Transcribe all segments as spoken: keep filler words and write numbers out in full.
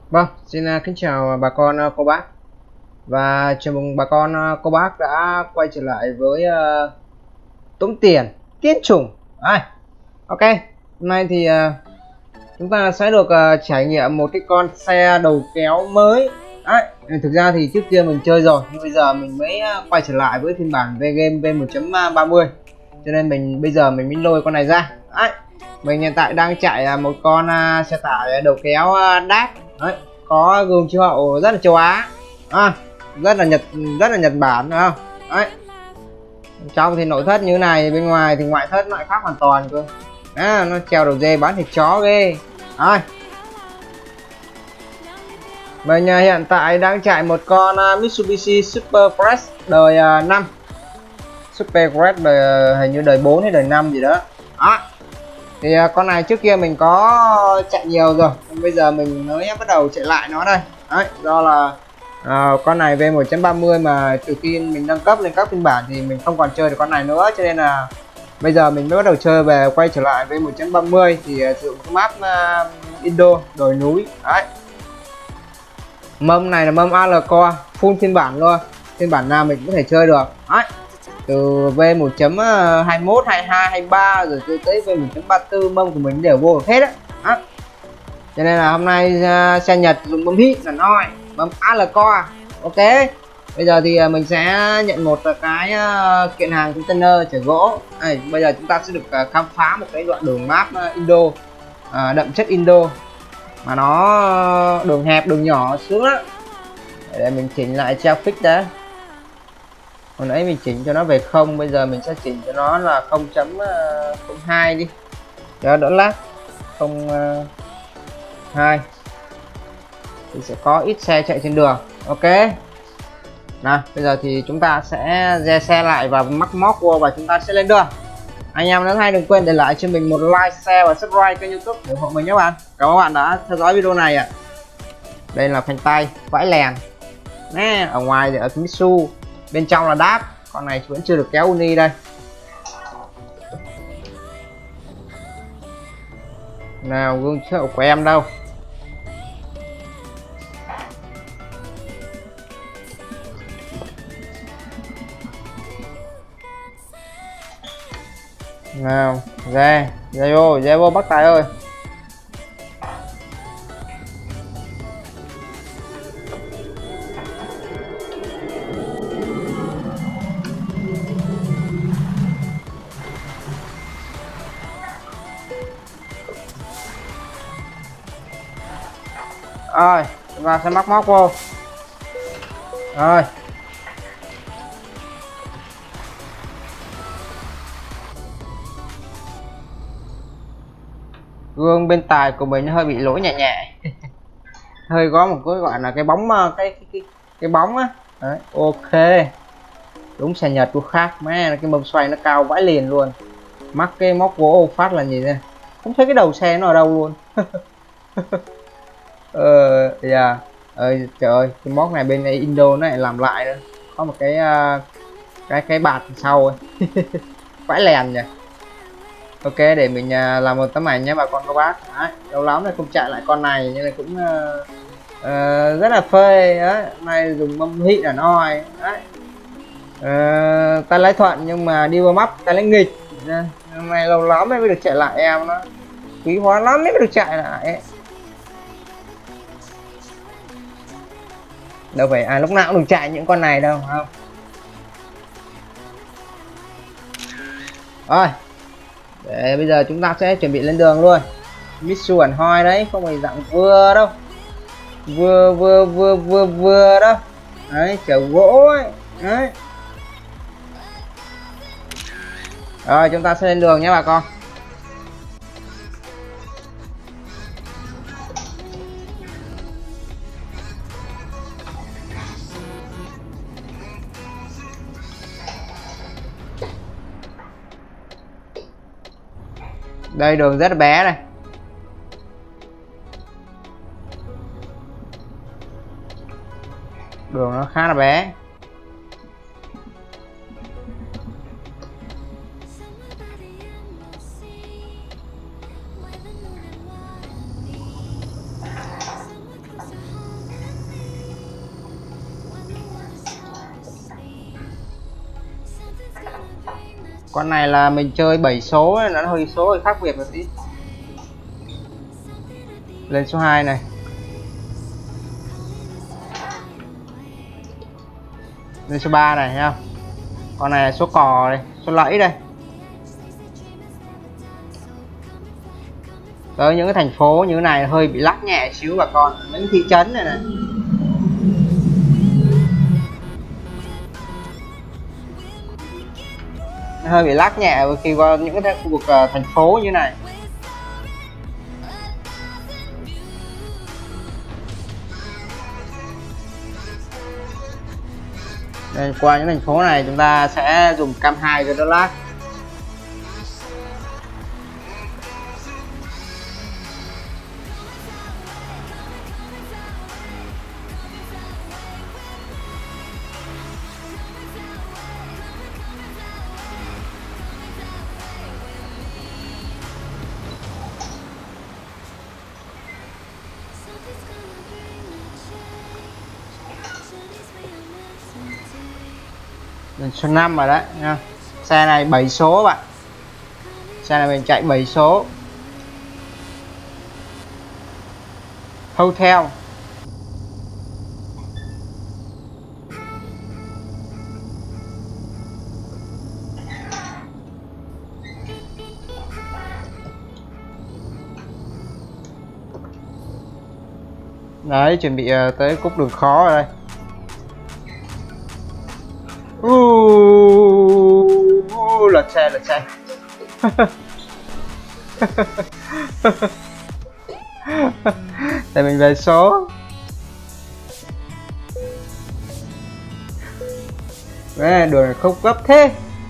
Vâng, xin à, kính chào bà con à, cô bác và chào mừng bà con à, cô bác đã quay trở lại với uh, tống tiền kiến trùng. Đây, ok, hôm nay thì uh, chúng ta sẽ được uh, trải nghiệm một cái con xe đầu kéo mới. Đấy, thực ra thì trước kia mình chơi rồi nhưng bây giờ mình mới uh, quay trở lại với phiên bản về game V một chấm ba mươi, cho nên mình bây giờ mình mới lôi con này ra. Đấy, mình hiện tại đang chạy uh, một con uh, xe tải đầu kéo uh, đát. Đấy, có gương chiếu hậu rất là châu Á, à, rất là Nhật rất là Nhật Bản, đúng không? Đấy, trong thì nội thất như này, bên ngoài thì ngoại thất lại khác hoàn toàn cơ. À, nó treo đầu dê bán thịt chó ghê. Rồi, mình uh, hiện tại đang chạy một con uh, Mitsubishi Super Fresh đời uh, năm, Super Fresh đời uh, hình như đời bốn hay đời năm gì đó. Đó, thì uh, con này trước kia mình có chạy nhiều rồi, bây giờ mình mới bắt đầu chạy lại nó đây. Đấy, do là uh, con này V một chấm ba mươi mà từ khi mình nâng cấp lên các phiên bản thì mình không còn chơi được con này nữa, cho nên là bây giờ mình mới bắt đầu chơi về, quay trở lại V một chấm ba mươi thì uh, sử dụng cái map uh, Indo đồi núi. Đấy, mâm này là mâm a lờ Core full phiên bản luôn, phiên bản nào mình cũng có thể chơi được. Đấy, từ V một chấm hai mốt, hai hai, hai ba rồi tới V một chấm ba tư mâm của mình đều vô được hết á. Đó, cho nên là hôm nay uh, xe Nhật dùng mâm hit là nói mâm a lờ Core. Ok, bây giờ thì uh, mình sẽ nhận một uh, cái uh, kiện hàng container chở gỗ. Đây, bây giờ chúng ta sẽ được uh, khám phá một cái đoạn đường map uh, Indo, uh, đậm chất Indo mà nó đường hẹp đường nhỏ sướng lắm. Để mình chỉnh lại traffic đã. Hồi nãy mình chỉnh cho nó về không, bây giờ mình sẽ chỉnh cho nó là không chấm không hai đi cho đỡ lát. Không hai thì sẽ có ít xe chạy trên đường. Ok, nào bây giờ thì chúng ta sẽ re xe lại và mắc móc vô và chúng ta sẽ lên đường. Anh em nhớ hay đừng quên để lại cho mình một like, share và subscribe kênh YouTube để ủng hộ mình nhé bạn. Cảm ơn bạn đã theo dõi video này ạ. À, đây là phanh tay vãi lèn nè, ở ngoài thì ở Mitsu, bên trong là đáp. Con này vẫn chưa được kéo uni đây. Nào, gương chiếu hậu của em đâu? Nào, ra ra vô ra vô bắt tài ơi. Rồi, chúng ta sẽ mắc móc vô. Rồi, gương bên tài của mình hơi bị lỗi nhẹ nhẹ hơi có một cái gọi là cái bóng, cái cái cái, cái bóng á. Đấy, ok, đúng xe Nhật của khác mẹ, cái mâm xoay nó cao vãi liền luôn. Mắc cái móc gỗ phát là gì đây, không thấy cái đầu xe nó ở đâu luôn. ờ yeah. Ơi trời ơi, cái móc này bên Indo nó lại làm lại nữa, có một cái uh, cái cái bạt sau ấy. Vãi lèn nhỉ. Ok, để mình uh, làm một tấm ảnh nhé bà con các bác. Đấy, lâu lắm này không chạy lại con này nhưng là cũng uh, uh, rất là phê. Đấy, này dùng mâm hít là noi. Đấy, uh, tay lái thuận nhưng mà đi vào map tay lái nghịch. Hôm nay lâu lắm mới được chạy lại em, nó quý hóa lắm mới được chạy lại. Đâu phải ai lúc nào cũng được chạy những con này đâu không. Rồi, để bây giờ chúng ta sẽ chuẩn bị lên đường luôn. Mitsu hẳn hoi đấy, không phải dạng vừa đâu, vừa vừa vừa vừa vừa đâu. Đấy, chở gỗ ấy. Đấy. Rồi chúng ta sẽ lên đường nhé bà con. Đây đường rất là bé này. Đường nó khá là bé. Con này là mình chơi bảy số nên nó hơi số hơi khác biệt một tí. Lên số hai này. Lên số ba này thấy không? Con này là số cò đây, số lẫy đây. Tới những cái thành phố như thế này hơi bị lắc nhẹ xíu bà con, những thị trấn này này. Hơi bị lắc nhẹ khi qua những cái khu vực uh, thành phố như này. Đây, qua những thành phố này chúng ta sẽ dùng cam hai cho nó lắc. Lên số năm rồi đấy nha. Xe này bảy số bạn. Xe này mình chạy bảy số. Hotel. Đấy, chuẩn bị uh, tới khúc đường khó rồi đây. Uh, lật xe lật xe. Tại mình về số. Đấy, đường này không gấp thế.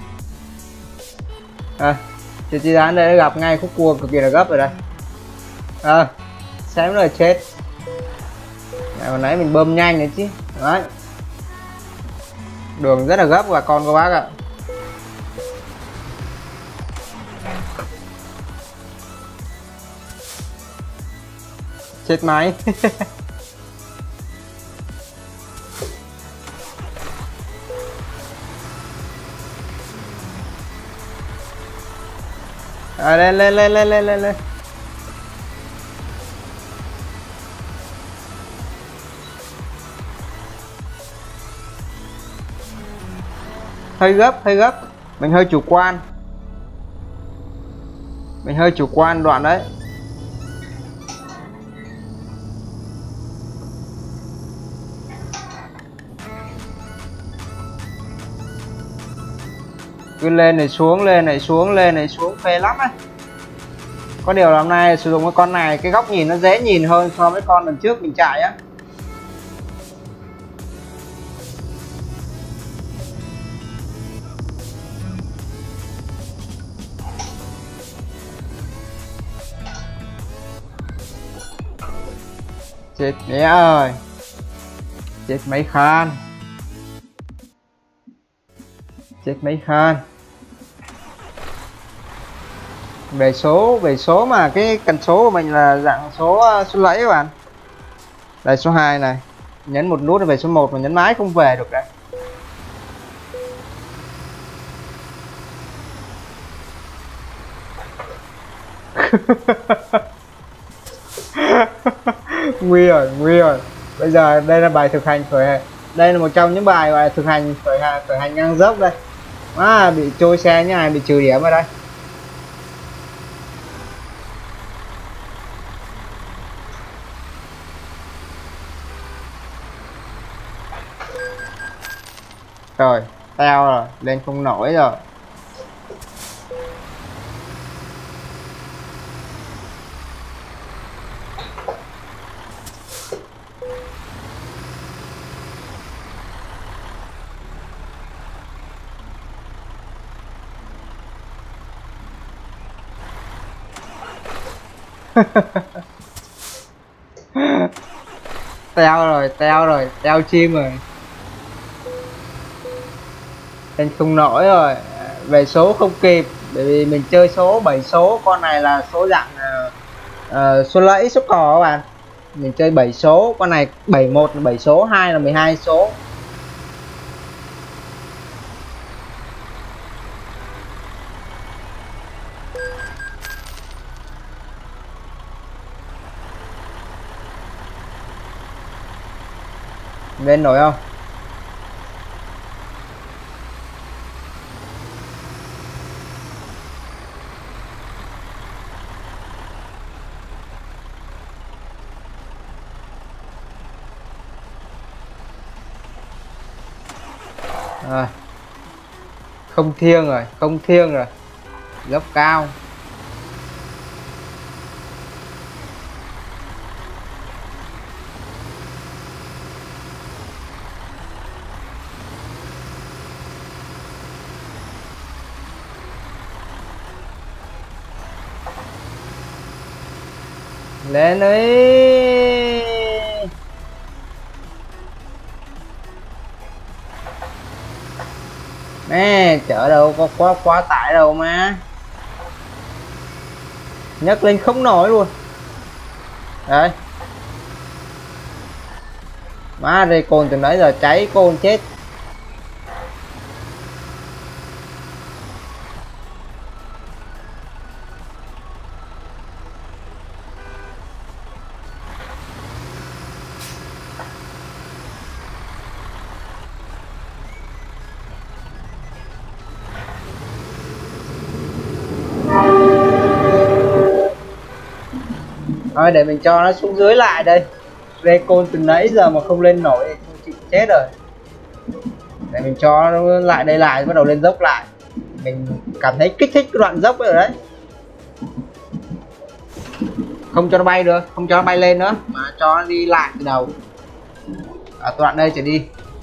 À, chị chị dán đây gặp ngay khúc cua cực kỳ là gấp rồi đây. À, xém nữa là chết. Hồi nãy mình bơm nhanh đấy chứ. Đấy. Đường rất là gấp bà con cô bác ạ. Chết máy. À, lên lên lên lên lên lên lên. Hơi gấp hơi gấp, mình hơi chủ quan, mình hơi chủ quan đoạn đấy. Cứ lên này xuống, lên này xuống, lên này xuống phê lắm ấy. Có điều là hôm nay sử dụng cái con này cái góc nhìn nó dễ nhìn hơn so với con lần trước mình chạy á. Chết mẹ ơi, chết mấy khan, chết mấy khan. Về số về số mà cái cần số của mình là dạng số số lẫy các bạn. Đây số hai này, nhấn một nút về số một mà nhấn mãi không về được đấy. Nguy rồi, nguy rồi. Bây giờ đây là bài thực hành khởi hành. Đây là một trong những bài gọi là thực hành khởi hành, khởi hành ngang dốc đây. À, bị trôi xe như này, bị trừ điểm ở đây. Rồi, teo rồi, lên không nổi rồi. Teo rồi, teo rồi, teo chim rồi. Lên không nổi rồi, về số không kịp, bởi vì mình chơi số bảy số, con này là số dạng uh, uh, số lẫy số cò các bạn. Mình chơi bảy số, con này bảy một là bảy số, hai là mười hai số. Lên nổi không? Rồi. Không thiêng rồi, không thiêng rồi. Dốc cao. Lên đi. Nè, chở đâu có quá quá tải đâu mà. Nhấc lên không nổi luôn. Đấy. Má đây cồn từ nãy giờ cháy cồn chết. Thôi để mình cho nó xuống dưới lại đây. Recon từ nãy giờ mà không lên nổi thì chịu chết rồi. Để mình cho nó lại đây lại, bắt đầu lên dốc lại. Mình cảm thấy kích thích cái đoạn dốc rồi đấy. Không cho nó bay được, không cho nó bay lên nữa, mà cho nó đi lại từ đầu. Ở đoạn đây trở đi.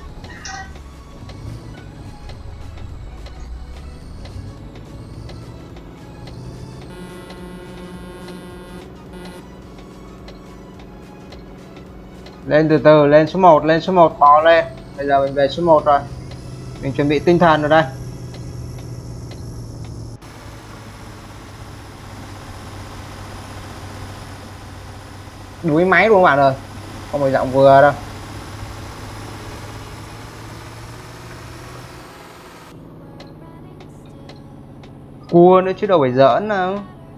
Lên từ từ, lên số một, lên số một, bò lên. Bây giờ mình về số một rồi. Mình chuẩn bị tinh thần rồi đây. Đuối máy luôn các bạn ơi. Không phải giọng vừa đâu. Cua nữa chứ đâu phải giỡn đâu.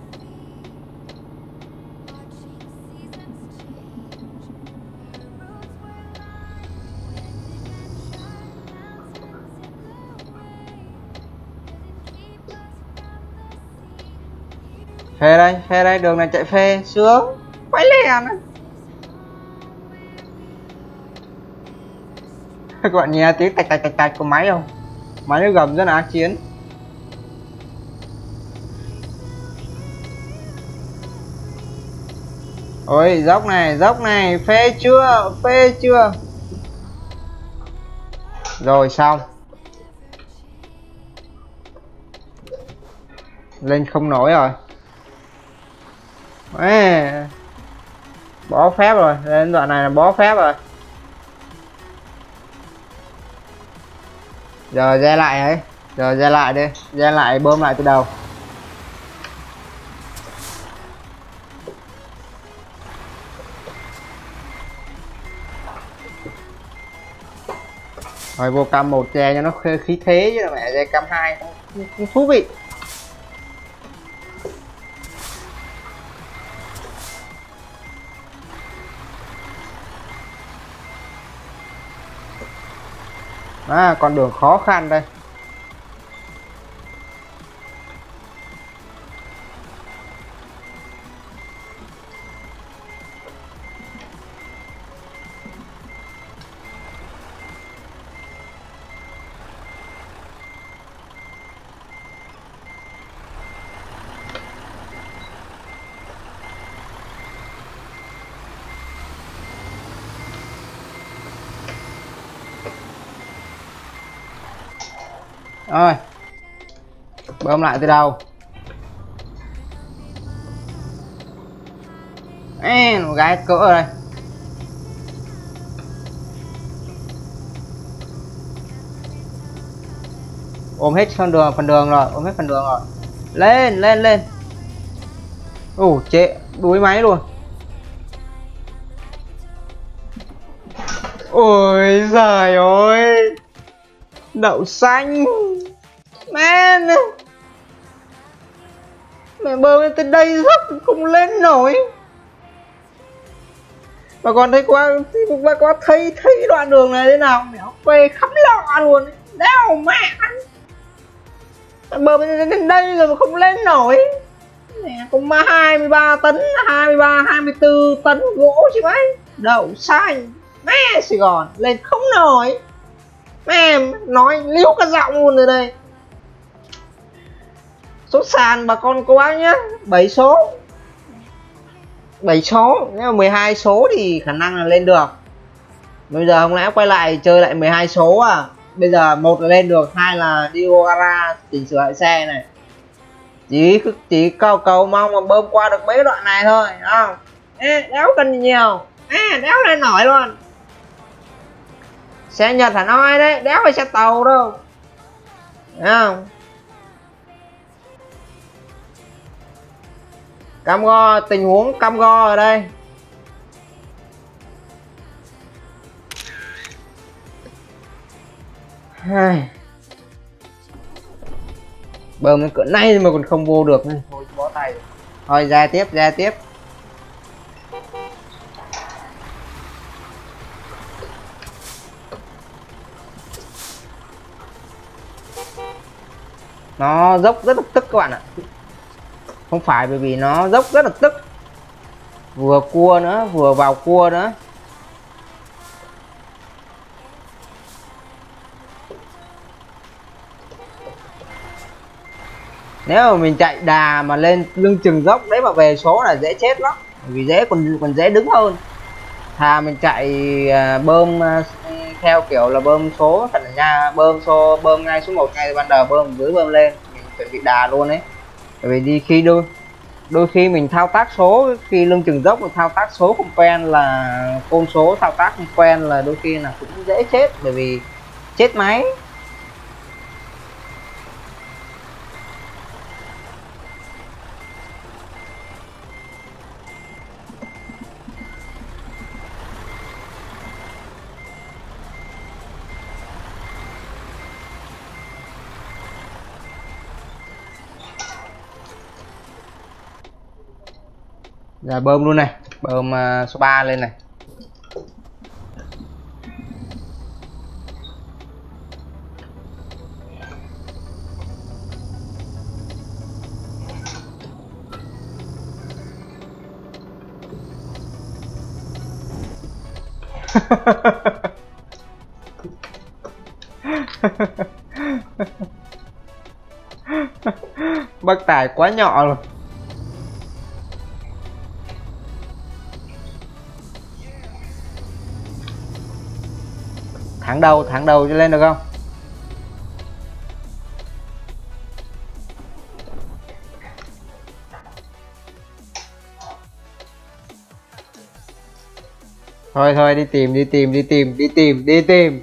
Phê đây, phê đây, đường này chạy phê, sướng. Quay lèn. Các bạn nghe tiếng tạch tạch tạch tạch của máy không? Máy nó gầm rất là ác chiến. Ôi, dốc này, dốc này, phê chưa, phê chưa. Rồi xong. Lên không nổi rồi. Ê, bó phép rồi, lên đoạn này là bó phép rồi. Giờ ra lại ấy, giờ ra lại đi, ra lại bơm lại từ đầu. Rồi vô cam một che cho nó khí thế chứ mẹ, ra cam hai không thú vị. À, con đường khó khăn đây. Rồi, bơm lại từ đầu. Ê, một gái cỡ ở đây. Ôm hết phần đường, phần đường rồi, ôm hết phần đường rồi. Lên, lên, lên. Ủa, trễ, đuối máy luôn. Ôi giời ơi. Đậu xanh. Man. Mẹ bơm lên tới đây dốc không lên nổi. Bà con thấy quá, bà con thấy thấy đoạn đường này thế nào, đéo quê khắp lọ luôn, đéo mẹ bờ bên đây rồi mà không lên nổi. Mẹ cũng mà hai mươi ba tấn, hai mươi ba hai mươi tư tấn gỗ chứ mấy, đậu xanh mẹ Sài Gòn lên không nổi. Mẹ nói liếu cả giọng luôn rồi đây. Số sàn bà con cố gắng nhá, bảy số bảy số, nếu mà mười hai số thì khả năng là lên được. Bây giờ không lẽ quay lại chơi lại mười hai số à? Bây giờ một là lên được, hai là đi vô gara chỉnh sửa lại xe này. Chỉ chỉ cầu cầu mong mà bơm qua được mấy đoạn này thôi, không? Ê, đéo cần nhiều, ê, đéo lên nổi luôn. Xe Nhật hẳn oi đấy, đéo phải xe tàu đâu, thấy không? Cam go, tình huống cam go ở đây. Bơm nó cỡ này mà còn không vô được nên thôi bó tay. Thôi ra tiếp, ra tiếp. Nó dốc rất là tức các bạn ạ. Không phải bởi vì nó dốc rất là tức, vừa cua nữa, vừa vào cua nữa. Nếu mà mình chạy đà mà lên lưng chừng dốc đấy mà về số là dễ chết lắm, vì dễ còn còn dễ đứng hơn. Thà mình chạy uh, bơm uh, theo kiểu là bơm số thật nha, bơm số bơm ngay số một ngay ban đầu, bơm dưới bơm lên, mình chuẩn bị đà luôn đấy. Bởi vì đi khi đôi đôi khi mình thao tác số, khi lưng chừng dốc mình thao tác số không quen, là côn số thao tác không quen là đôi khi là cũng dễ chết, bởi vì chết máy. Giờ bơm luôn này, bơm uh, số ba lên này. Bác tài quá nhỏ rồi. Thẳng đầu, thẳng đầu cho lên được không? Thôi thôi đi tìm, đi tìm, đi tìm, đi tìm, đi tìm.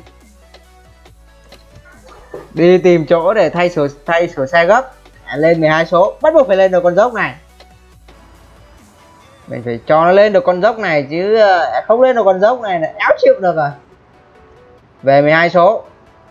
Đi tìm chỗ để thay sửa thay sửa xe gấp. À, lên mười hai số, bắt buộc phải lên được con dốc này. Mình phải cho nó lên được con dốc này chứ không lên được con dốc này là áo chịu được rồi. Về mười hai số.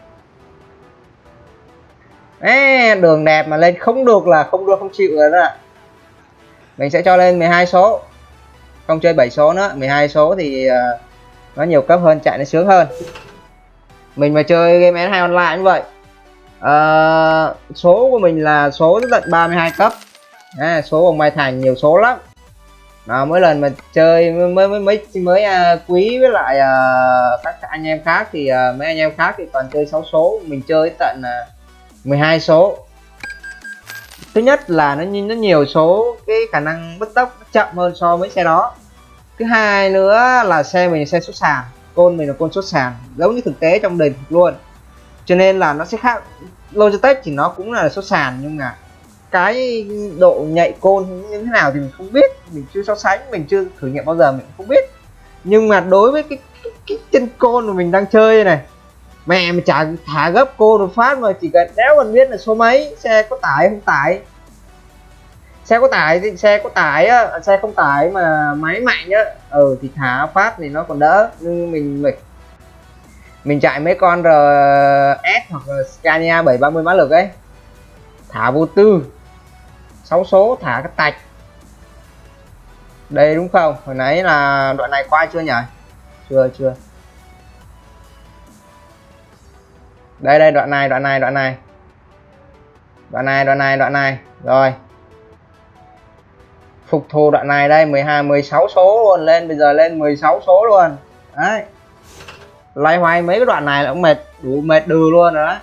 Ê, đường đẹp mà lên không được là không được, không chịu rồi đó. Mình sẽ cho lên mười hai số. Không chơi bảy số nữa, mười hai số thì uh, nó nhiều cấp hơn, chạy nó sướng hơn. Mình mà chơi game ét hai online như vậy. Uh, số của mình là số tới tận ba mươi hai cấp. À, số vòng Mai Thành nhiều số lắm. Đó, mỗi lần mà chơi mới mới mới mới uh, quý với lại uh, các anh em khác thì uh, mấy anh em khác thì toàn chơi sáu số, mình chơi tận uh, mười hai số. Thứ nhất là nó nó nhiều số, cái khả năng bứt tốc nó chậm hơn so với xe đó. Thứ hai nữa là xe mình là xe xuất sàn, côn mình là côn xuất sàn, giống như thực tế trong đời thực luôn, cho nên là nó sẽ khác. Logitech thì nó cũng là xuất sàn nhưng mà cái độ nhạy côn như thế nào thì mình không biết, mình chưa so sánh, mình chưa thử nghiệm bao giờ, mình không biết. Nhưng mà đối với cái, cái, cái chân côn mà mình đang chơi này, mẹ mà chả thả gấp côn một phát mà chỉ cần đéo cần biết là số mấy, xe có tải không tải. Xe có tải thì xe có tải á, xe không tải mà máy mạnh á, ừ thì thả phát thì nó còn đỡ. Nhưng mình mình mình chạy mấy con rờ ét hoặc là Scania bảy ba mươi mã lực ấy, thả vô tư sáu số thả cái tạch Đây đúng không? Hồi nãy là đoạn này qua chưa nhỉ? Chưa chưa. Đây đây đoạn này, đoạn này, đoạn này. Đoạn này, đoạn này, đoạn này. Rồi. Phục thù đoạn này đây, mười hai mười sáu số luôn, lên bây giờ lên mười sáu số luôn. Đấy. Loay hoay mấy cái đoạn này là cũng mệt, đủ mệt đừ luôn rồi đó.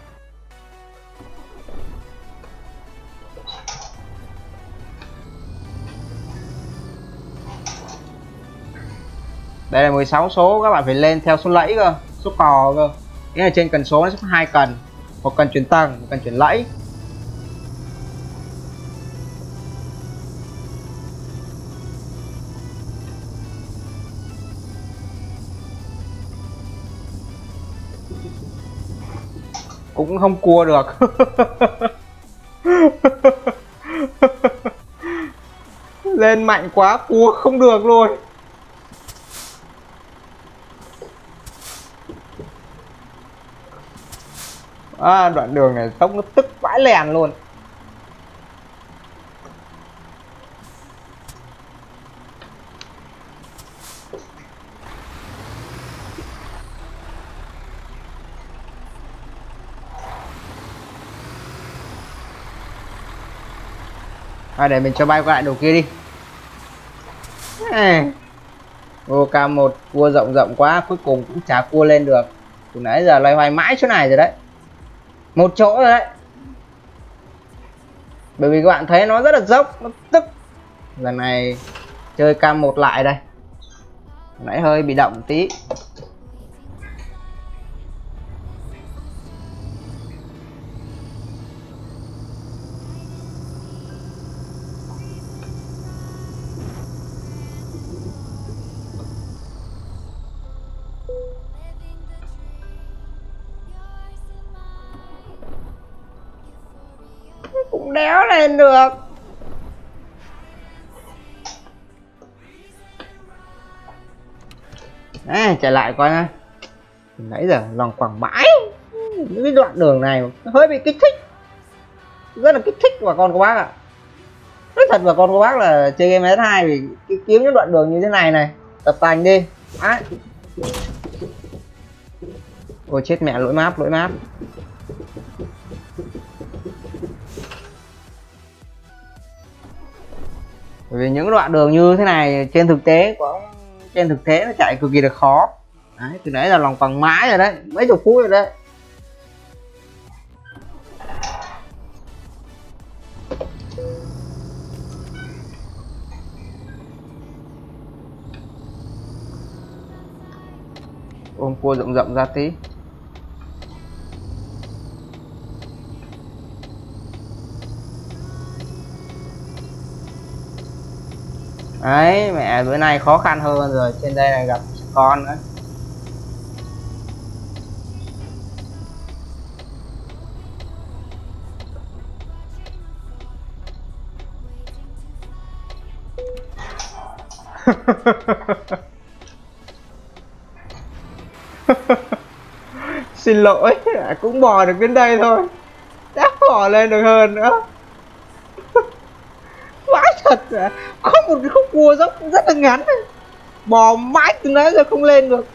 Đây là mười sáu số, các bạn phải lên theo số lẫy cơ, số cò cơ. Nghĩa là trên cần số nó sẽ có hai cần, một cần chuyển tầng, một cần chuyển lẫy. Cũng không cua được. Lên mạnh quá cua không được luôn. À, đoạn đường này tốc nó tức vãi lèn luôn. À, để mình cho bay qua lại đầu kia đi. Ô K một cua rộng rộng quá, cuối cùng cũng chả cua lên được. Từ nãy giờ loay hoay mãi chỗ này rồi đấy. Một chỗ rồi đấy. Bởi vì các bạn thấy nó rất là dốc, nó tức. Lần này chơi K một lại đây. Nãy hơi bị động tí. Cũng đéo lên được. À, trở lại coi nha. Nãy giờ lòng quẳng mãi. Những cái đoạn đường này hơi bị kích thích. Rất là kích thích bà con cô bác ạ. Nói thật bà con cô bác là chơi game ét hai vì kiếm những đoạn đường như thế này này. Tập tành đi. Đấy. Ôi chết mẹ, lỗi map, lỗi map. Bởi vì những đoạn đường như thế này trên thực tế có trên thực tế nó chạy cực kỳ là khó. Đấy, từ nãy là lòng bằng mãi rồi đấy, mấy chục phút rồi đấy. Ôm cua rộng rộng ra tí. Đấy, mẹ bữa nay khó khăn hơn rồi, trên đây này gặp con nữa. Xin lỗi, cũng bò được đến đây thôi, đã bò lên được hơn nữa. Vãi thật, không một cái khúc cua dốc rất là ngắn, bò mãi từ nãy giờ không lên được.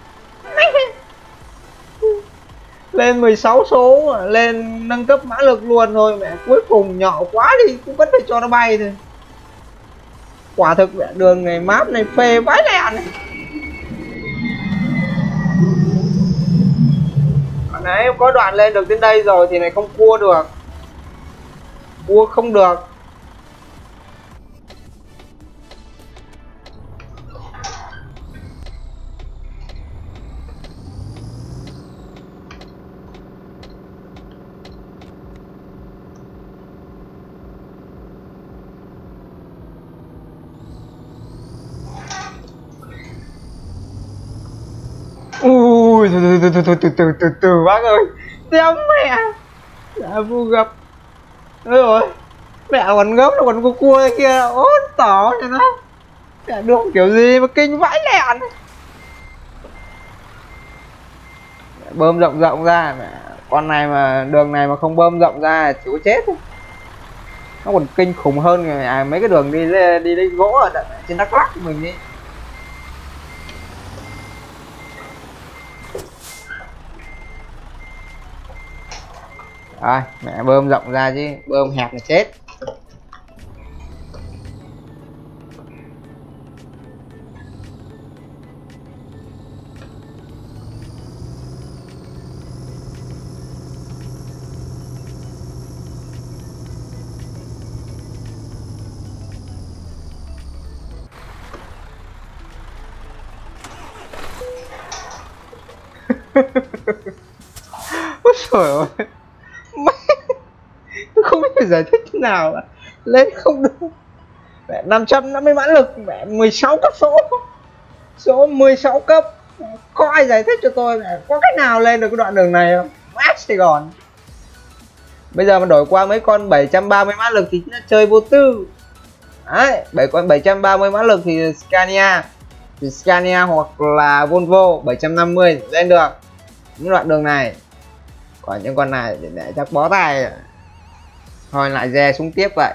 Lên mười sáu số, lên nâng cấp mã lực luôn thôi, mẹ cuối cùng nhỏ quá đi cũng vẫn phải cho nó bay thôi. Quả thực mẹ đường này map này phê vãi lẹ này. Nãy có đoạn lên được đến đây rồi thì này không cua được, cua không được. Ui từ từ từ từ từ từ từ từ bác ơi, đéo mẹ đã vô gặp. Ôi rồi mẹ còn gấp nó còn có cua kia ốt tỏ cho nó mẹ đường kiểu gì mà kinh vãi lẹn. Bơm rộng rộng ra mẹ, con này mà đường này mà không bơm rộng ra chỉ có chết thôi. nó còn kinh khủng hơn à, mấy cái đường đi đi lấy gỗ ở trên Đắk Lắk của mình đi. Rồi mẹ bơm rộng ra chứ bơm hẹp là chết. Ôi trời ơi, tôi không biết phải giải thích thế nào mà. Lên không được. Mẹ năm trăm năm mươi mã lực, mẹ mười sáu cấp số, số mười sáu cấp, có ai giải thích cho tôi mẹ có cách nào lên được cái đoạn đường này không? Mát Sài Gòn. Bây giờ mà đổi qua mấy con bảy trăm ba mươi mã lực thì nó chơi vô tư. Đấy, bảy con bảy trăm ba mươi mã lực thì Scania, thì Scania hoặc là Volvo bảy trăm năm mươi lên được những đoạn đường này. Còn những con này để, để chắc bó tay thôi, lại dè xuống tiếp vậy.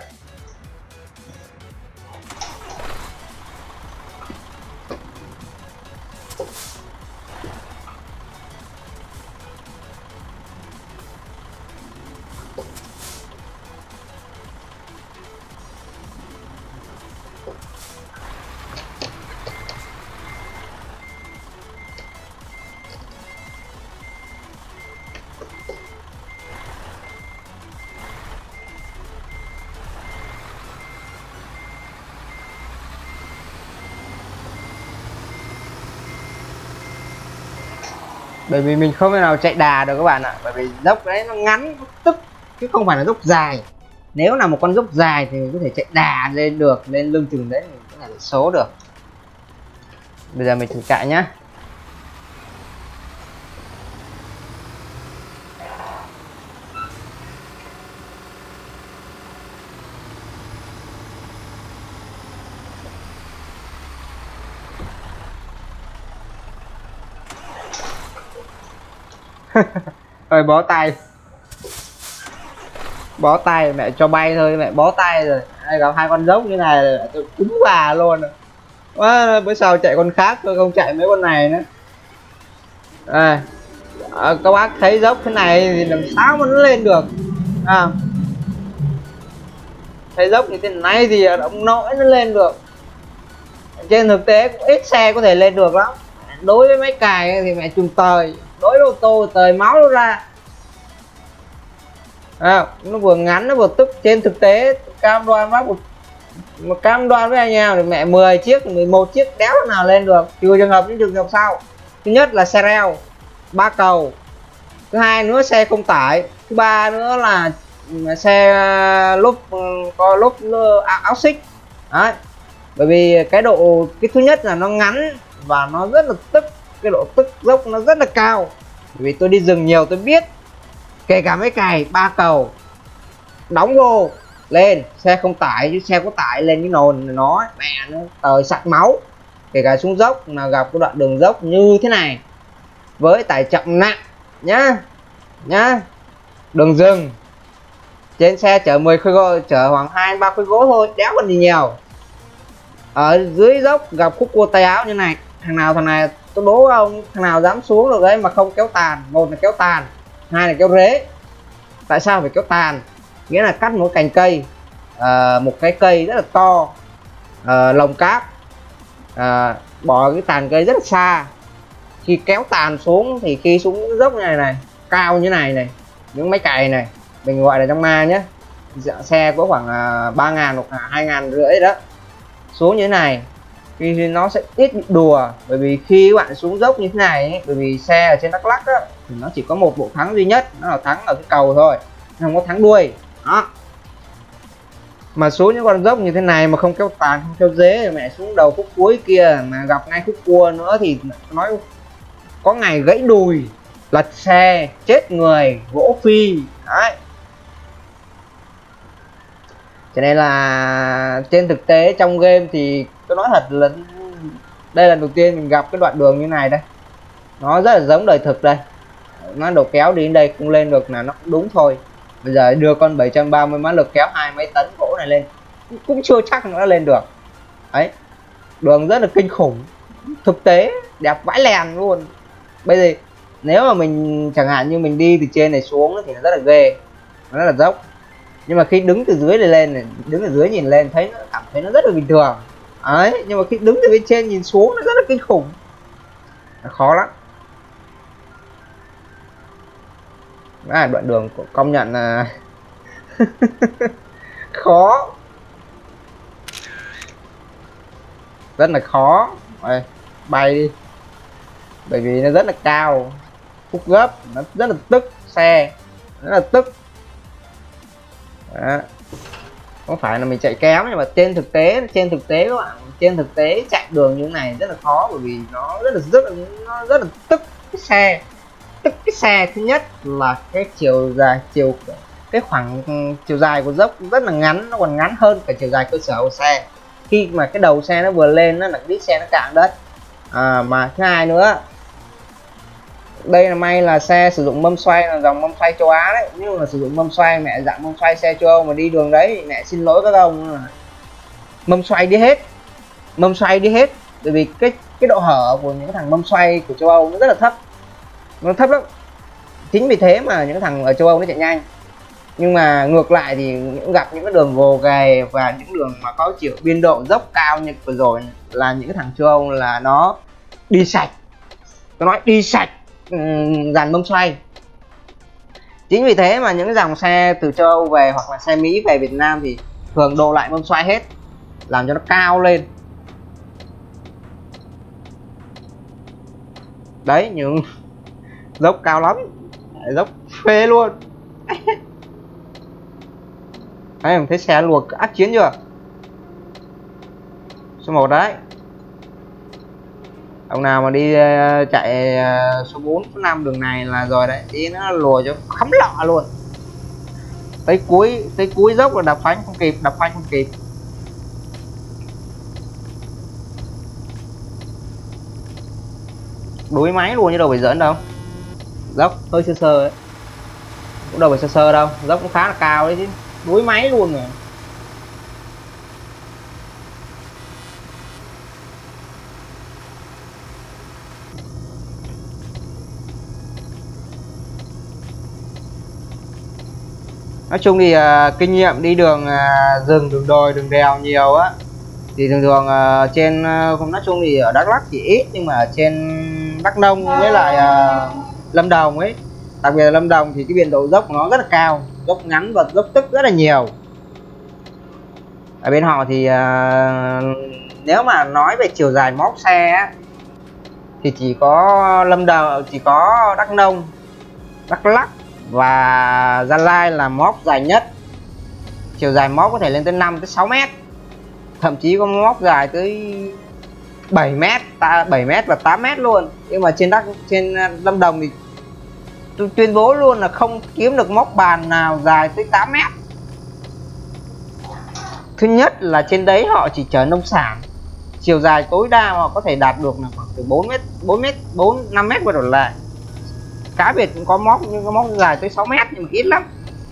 Bởi vì mình không thể nào chạy đà được các bạn ạ, bởi vì dốc đấy nó ngắn, nó tức chứ không phải là dốc dài. Nếu là một con dốc dài thì mình có thể chạy đà lên được, lên lưng chừng đấy mình có thể số được. Bây giờ mình thử chạy nhá. Rồi bó tay, bó tay mẹ cho bay thôi, mẹ bó tay rồi. Đây gặp hai con dốc như này là tôi cúng bà luôn rồi. Quá, bữa sau chạy con khác tôi không chạy mấy con này nữa. À, các bác thấy dốc thế này thì làm sao mà nó lên được à, thấy dốc như thế này thì ông nội nó lên được. Trên thực tế cũng ít xe có thể lên được lắm. Đối với máy cài thì mẹ chùm tời, đối với ô tô tời máu nó ra à, nó vừa ngắn nó vừa tức. Trên thực tế cam đoan bác một, một cam đoan với anh em thì mẹ mười chiếc mười một chiếc đéo nào lên được, trừ trường hợp những trường hợp sau. Thứ nhất là xe reo ba cầu, thứ hai nữa xe không tải, thứ ba nữa là xe lốp có lốp áo xích đấy. Bởi vì cái độ cái thứ nhất là nó ngắn và nó rất là tức, cái độ tức dốc nó rất là cao. Bởi vì tôi đi rừng nhiều tôi biết, kể cả mấy cày ba cầu đóng vô lên xe không tải, chứ xe có tải lên cái nồn nó mẹ nó tời sặc máu. Kể cả xuống dốc mà gặp cái đoạn đường dốc như thế này với tải trọng nặng nhá nhá, đường rừng trên xe chở mười khối gỗ, chở khoảng hai ba khối gỗ thôi, đéo còn gì nhiều. Ở dưới dốc gặp khúc cua tay áo như này, thằng nào thằng này tôi đố ông thằng nào dám xuống được đấy mà không kéo tàn. Một là kéo tàn, hai là kéo rễ. Tại sao phải kéo tàn? Nghĩa là cắt một cành cây, à, một cái cây rất là to, à, lồng cáp, à, bỏ cái tàn cây rất là xa. Khi kéo tàn xuống thì khi xuống dốc như này này, cao như này này, những máy cày này mình gọi là trong ma nhé, xe có khoảng ba ngàn hoặc hai ngàn rưỡi đó, xuống như thế này thì nó sẽ ít bị đùa. Bởi vì khi các bạn xuống dốc như thế này ấy, bởi vì xe ở trên Đắk Lắk á, thì nó chỉ có một bộ thắng duy nhất, nó là thắng ở cái cầu thôi, không có thắng đuôi đó. Mà xuống những con dốc như thế này mà không kéo tàn không kéo dế thì mẹ xuống đầu khúc cuối kia mà gặp ngay khúc cua nữa thì nói có ngày gãy đùi, lật xe, chết người, gỗ phi đấy. Cho nên là trên thực tế trong game thì tôi nói thật là đây là lần đầu tiên mình gặp cái đoạn đường như này đây, nó rất là giống đời thực đây. Nó đầu kéo đi đến đây không lên được là nó đúng thôi, Bây giờ đưa con bảy trăm ba mươi mã lực kéo hai mấy tấn gỗ này lên cũng chưa chắc nó lên được. Đấy, đường rất là kinh khủng, thực tế đẹp vãi lèn luôn. Bây giờ nếu mà mình chẳng hạn như mình đi từ trên này xuống thì nó rất là ghê, nó rất là dốc, nhưng mà khi đứng từ dưới này lên này, đứng từ dưới nhìn lên thấy nó cảm thấy nó rất là bình thường. Đấy, nhưng mà khi đứng từ bên trên nhìn xuống nó rất là kinh khủng, nó khó lắm. À, đoạn đường công nhận là khó, rất là khó. Đây, bay đi, bởi vì nó rất là cao, khúc gấp nó rất là tức xe, rất là tức. Đó. Không phải là mình chạy kém, nhưng mà trên thực tế trên thực tế các bạn, trên thực tế chạy đường như thế này rất là khó, bởi vì nó rất là rất là nó rất là tức cái xe. Tức cái xe thứ nhất là cái chiều dài, chiều cái khoảng chiều dài của dốc rất là ngắn, nó còn ngắn hơn cả chiều dài cơ sở của xe. Khi mà cái đầu xe nó vừa lên nó là cái xe nó cạn đất. À, mà thứ hai nữa, đây là may là xe sử dụng mâm xoay, là dòng mâm xoay châu Á đấy. Nếu mà sử dụng mâm xoay mẹ dạng mâm xoay xe châu Âu mà đi đường đấy, mẹ xin lỗi các ông, mâm xoay đi hết, mâm xoay đi hết. Bởi vì cái cái độ hở của những thằng mâm xoay của châu Âu nó rất là thấp, nó thấp lắm. Chính vì thế mà những thằng ở châu Âu nó chạy nhanh. Nhưng mà ngược lại thì những gặp những cái đường gồ ghề và những đường mà có chiều biên độ dốc cao như vừa rồi là những cái thằng châu Âu là nó đi sạch, tôi nói đi sạch um, dàn mâm xoay. Chính vì thế mà những cái dòng xe từ châu Âu về hoặc là xe Mỹ về Việt Nam thì thường độ lại mâm xoay hết, làm cho nó cao lên. Đấy, những dốc cao lắm, dốc phê luôn. Đấy, em thấy xe luộc ác chiến chưa? Số một đấy. Ông nào mà đi uh, chạy uh, số bốn, số năm đường này là rồi đấy, đi nó lùa cho khắm lọ luôn. Tới cuối, tới cuối dốc là đạp phanh không kịp, đạp phanh không kịp. Đuối máy luôn chứ đâu phải giỡn đâu. Dốc hơi sơ sơ ấy, cũng đâu phải sơ sơ đâu, dốc cũng khá là cao đấy chứ, đuối máy luôn rồi. Nói chung thì uh, kinh nghiệm đi đường uh, rừng, đường đồi, đường đèo nhiều á, thì thường thường uh, trên uh, nói chung thì ở Đắk Lắk thì ít, nhưng mà ở trên Đắk Nông với lại uh, Lâm Đồng ấy, đặc biệt là Lâm Đồng thì cái biên độ dốc của nó rất là cao, dốc ngắn và dốc tức rất là nhiều. Ở bên họ thì uh, nếu mà nói về chiều dài móc xe á, thì chỉ có Lâm Đồng, chỉ có Đắk Nông, Đắk Lắk và Gia Lai là móc dài nhất. Chiều dài móc có thể lên tới năm tới sáu mét, thậm chí có móc dài tới bảy mét, bảy mét và tám mét luôn. Nhưng mà trên Đắk trên Lâm Đồng thì tôi tuyên bố luôn là không kiếm được móc bàn nào dài tới tám mét. Thứ nhất là trên đấy họ chỉ chở nông sản, chiều dài tối đa họ có thể đạt được là khoảng từ bốn mét, bốn mét, bốn, năm mét và đổ lại. Cá biệt cũng có móc nhưng có móc dài tới sáu mét nhưng mà ít lắm.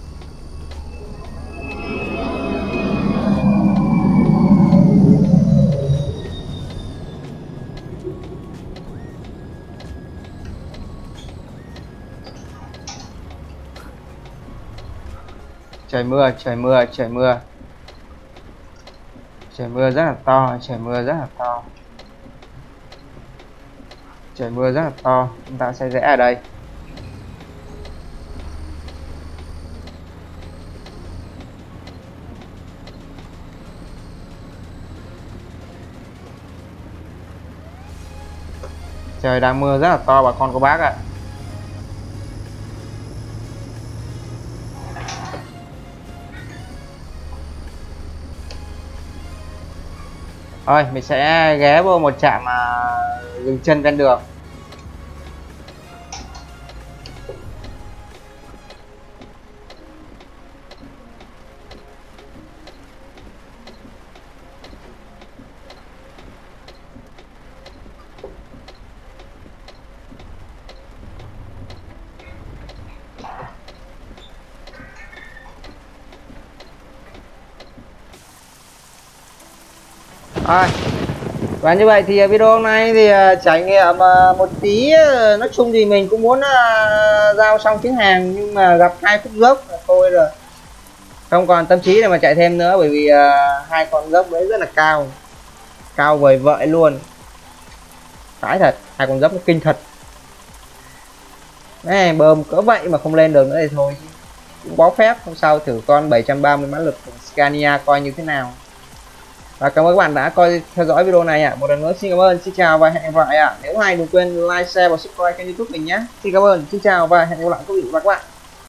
Trời mưa, trời mưa, trời mưa. Trời mưa rất là to, trời mưa rất là to. Trời mưa rất là to, chúng ta sẽ rẽ ở đây. Trời đang mưa rất là to bà con cô bác ạ. Thôi mình sẽ ghé vô một trạm mà dừng chân ven đường. Rồi, và như vậy thì video hôm nay thì uh, trải nghiệm uh, một tí, uh, nói chung thì mình cũng muốn uh, giao xong chuyến hàng nhưng mà gặp hai khúc dốc thôi rồi, không còn tâm trí để mà chạy thêm nữa, bởi vì uh, hai con dốc đấy rất là cao, cao vời vợi luôn, phải thật, hai con dốc nó kinh thật. Này, bơm cỡ vậy mà không lên được nữa thì thôi cũng bó phép, hôm sau thử con bảy trăm ba mươi mã lực của Scania coi như thế nào. Và cảm ơn các bạn đã coi theo dõi video này ạ. À. Một lần nữa xin cảm ơn, xin chào và hẹn gặp lại ạ. À. Nếu hay đừng quên like, share và subscribe kênh YouTube mình nhé. Xin cảm ơn, xin chào và hẹn gặp lại quý vị và các bạn.